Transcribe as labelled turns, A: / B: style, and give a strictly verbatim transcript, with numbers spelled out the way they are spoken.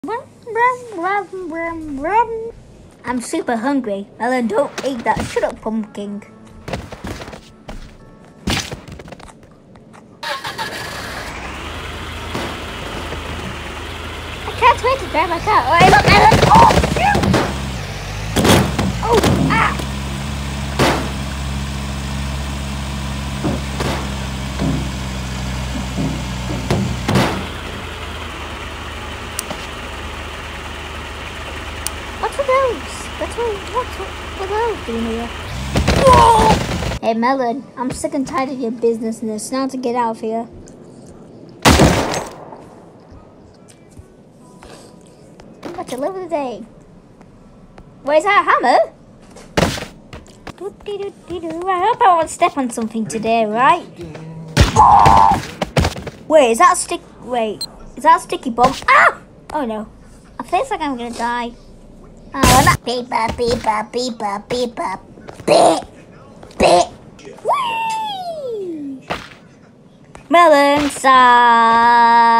A: I'm super hungry. Melon, don't eat that. Shut up, pumpkin. I can't wait to grab my car. Oh, look, Melon. Oh, shoot! Oh, ah! What are those? What are, what are, what are those doing here? Whoa! Hey, Melon, I'm sick and tired of your business, and it's now to get out of here. I'm about to live the day. Where's that hammer? I hope I won't step on something today, right? Oh! Wait, is that a stick? Wait, is that a sticky bomb? Ah! Oh no, I feel like I'm gonna die. Oh, that beep up, beep up, beep up, beep up, beep, beep. Whee! Melon side.